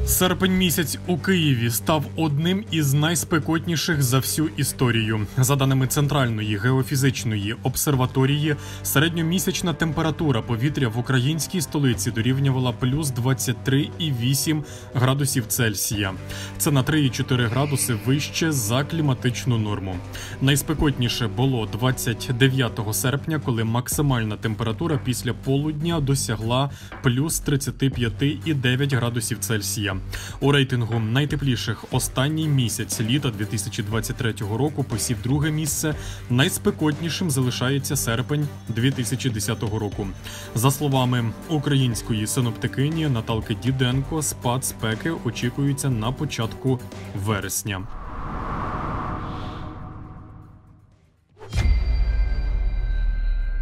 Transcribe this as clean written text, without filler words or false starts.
Серпень місяць у Києві став одним із найспекотніших за всю історію. За даними Центральної геофізичної обсерваторії, середньомісячна температура повітря в українській столиці дорівнювала плюс 23,8 градусів Цельсія. Це на 3,4 градуси вище за кліматичну норму. Найспекотніше було 29 серпня, коли максимальна температура після полудня досягла плюс 35,9 градусів Цельсія. У рейтингу найтепліших останній місяць літа 2023 року посів друге місце. Найспекотнішим залишається серпень 2010 року. За словами української синоптикині Наталки Діденко, спад спеки очікується на початку вересня.